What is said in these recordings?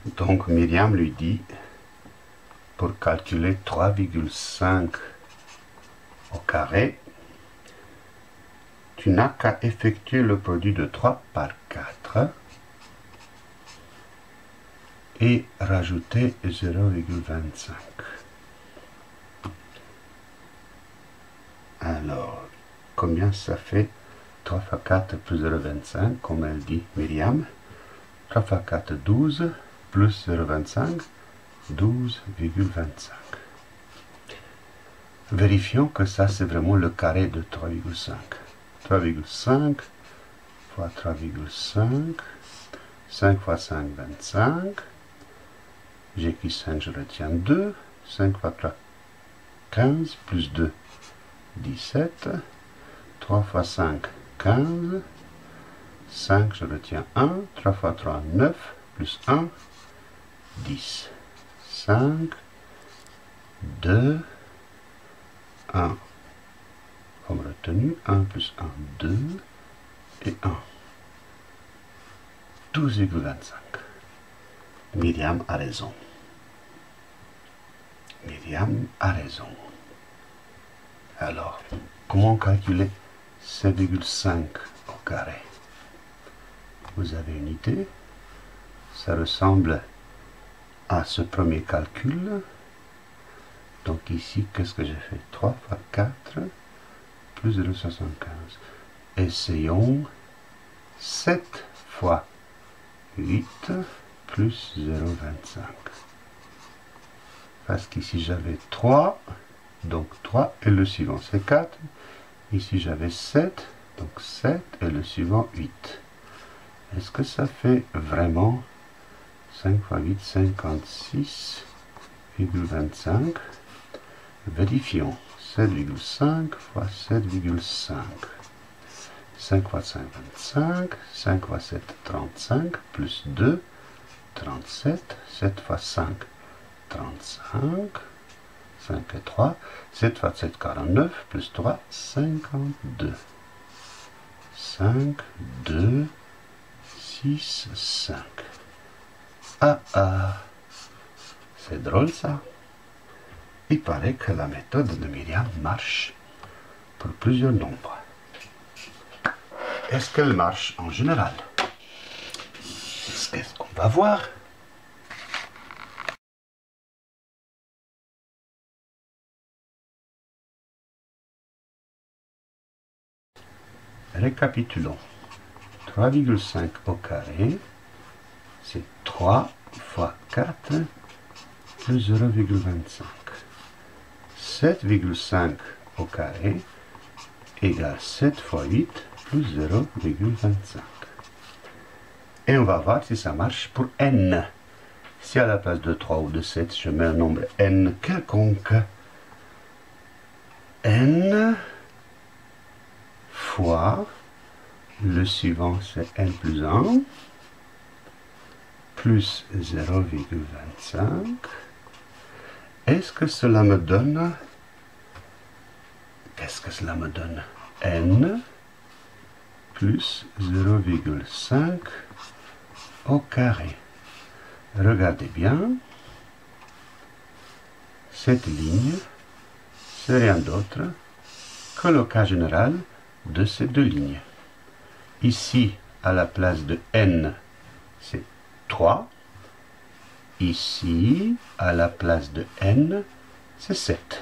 Donc Myriam lui dit, pour calculer 3,5 au carré, tu n'as qu'à effectuer le produit de 3 par 4 et rajouter 0,25. Alors, combien ça fait 3 fois 4 plus 0,25, comme elle dit Myriam? 3 fois 4, 12, plus 0,25, 12,25. Vérifions que ça, c'est vraiment le carré de 3,5. 3,5 fois 3,5, 5 fois 5, 25. J'ai écrit 5, je retiens 2. 5 fois 3, 15, plus 2, 17. 3 fois 5, 15. 5, je retiens 1. 3 fois 3, 9, plus 1, 10. 5, 2, 1. Comme retenu, 1 plus 1, 2, et 1. 12,25. Myriam a raison. Myriam a raison. Alors, comment calculer 7,5 au carré? Vous avez une idée? Ça ressemble à ce premier calcul. Donc ici, qu'est-ce que j'ai fait? 3 fois 4 plus 0,75. Essayons 7 fois 8 plus 0,25. Parce qu'ici j'avais 3, donc 3 et le suivant c'est 4. Ici j'avais 7, donc 7 et le suivant 8. Est-ce que ça fait vraiment 5 fois 8, 56,25? Vérifions. 7,5 fois 7,5. 5 fois 5, 25. 5 fois 7, 35. Plus 2, 37. 7 fois 5, 35. 5 et 3. 7 fois 7, 49. Plus 3, 52. 5, 2, 6, 5. Ah ah, c'est drôle ça. Il paraît que la méthode de Myriam marche pour plusieurs nombres. Est-ce qu'elle marche en général? C'est ce qu'on va voir. Récapitulons. 3,5 au carré, c'est 3 fois 4 plus 0,25. 7,5 au carré égale 7 fois 8 plus 0,25. Et on va voir si ça marche pour n. Si à la place de 3 ou de 7, je mets un nombre n quelconque, n fois, le suivant c'est n plus 1, plus 0,25. Est-ce que cela me donne... Qu'est-ce que cela me donne? N plus 0,5 au carré. Regardez bien. Cette ligne, c'est rien d'autre que le cas général de ces deux lignes. Ici, à la place de n, c'est 3. Ici, à la place de n, c'est 7.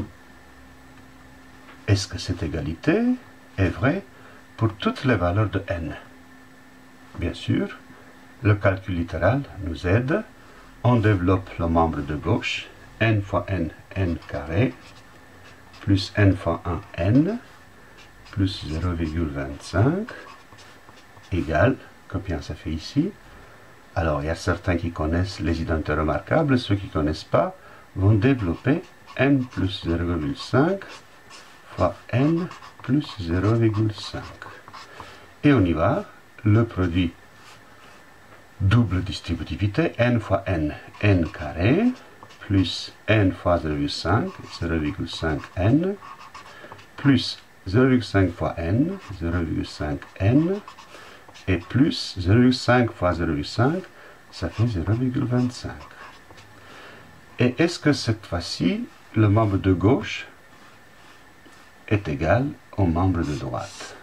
Est-ce que cette égalité est vraie pour toutes les valeurs de n? Bien sûr, le calcul littéral nous aide. On développe le membre de gauche, n fois n, n carré, plus n fois 1, n, plus 0,25, égale, combien ça fait ici? Alors, il y a certains qui connaissent les identités remarquables, ceux qui ne connaissent pas vont développer n plus 0,5 fois n plus 0,5. Et on y va, le produit double distributivité, n fois n, n carré, plus n fois 0,5, 0,5 n, plus 0,5 fois n, 0,5 n, et plus 0,5 fois 0,5, ça fait 0,25. Et est-ce que cette fois-ci, le membre de gauche est égal au membre de droite?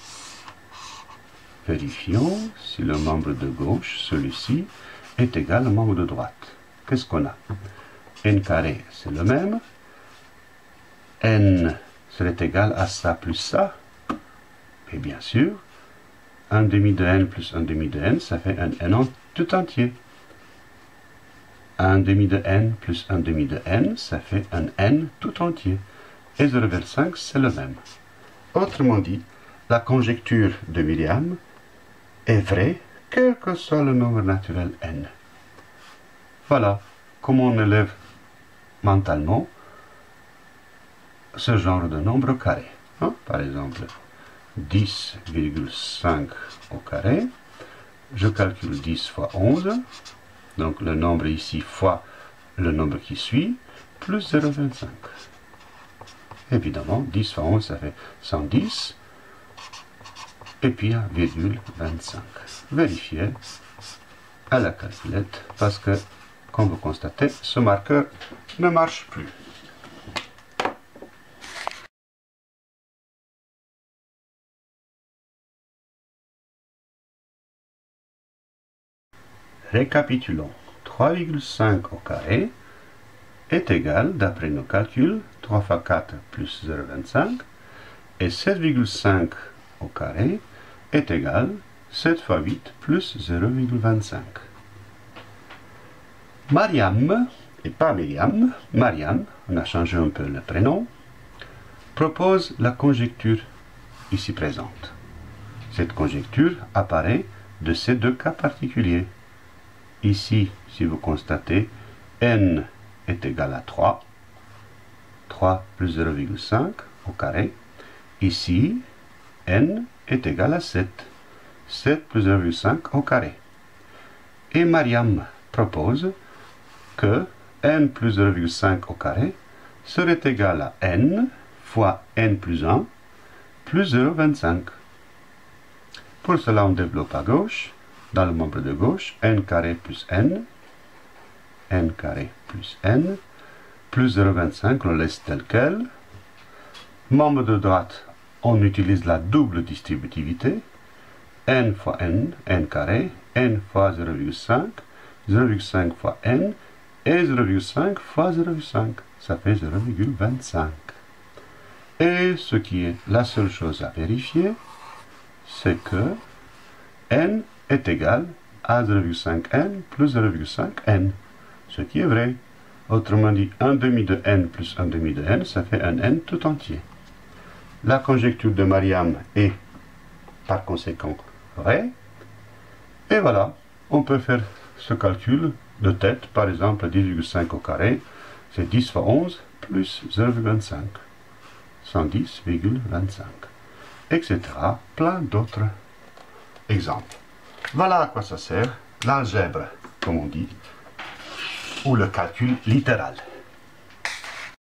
Vérifions si le membre de gauche, celui-ci, est égal au membre de droite. Qu'est-ce qu'on a? N carré, c'est le même. N serait égal à ça plus ça. Et bien sûr, 1 demi de n plus 1 demi de n, ça fait un n tout entier. 1 demi de n plus 1 demi de n, ça fait un n tout entier. Et 0,5, c'est le même. Autrement dit, la conjecture de Myriam est vraie, quel que soit le nombre naturel n. Voilà comment on élève mentalement ce genre de nombre carré. Par exemple, 10,5 au carré. Je calcule 10 fois 11. Donc le nombre ici fois le nombre qui suit, plus 0,25. Évidemment, 10 fois 11, ça fait 110. Et puis 1,25. Vérifiez à la calculette, parce que, comme vous constatez, ce marqueur ne marche plus. Récapitulons. 3,5 au carré est égal, d'après nos calculs, 3 fois 4 plus 0,25, et 7,5 au carré est égal 7 fois 8 plus 0,25. Mariam, et pas Myriam, Mariam, on a changé un peu le prénom, propose la conjecture ici présente. Cette conjecture apparaît de ces deux cas particuliers. Ici, si vous constatez, n est égal à 3, 3 plus 0,5 au carré. Ici, n est égal à 7, 7 plus 0,5 au carré. Et Mariam propose que n plus 0,5 au carré serait égal à n fois n plus 1 plus 0,25. Pour cela, on développe à gauche. Dans le membre de gauche, n carré plus n carré plus n, plus 0,25, on le laisse tel quel. Membre de droite, on utilise la double distributivité, n fois n carré, n fois 0,5, 0,5 fois n, et 0,5 fois 0,5, ça fait 0,25. Et ce qui est la seule chose à vérifier, c'est que n est égal à 0,5n plus 0,5n, ce qui est vrai. Autrement dit, 1 demi de n plus 1 demi de n, ça fait un n tout entier. La conjecture de Mariam est par conséquent vraie. Et voilà, on peut faire ce calcul de tête, par exemple 10,5 au carré, c'est 10 fois 11 plus 0,25, 110,25, etc. Plein d'autres exemples. Voilà à quoi ça sert l'algèbre, comme on dit, ou le calcul littéral.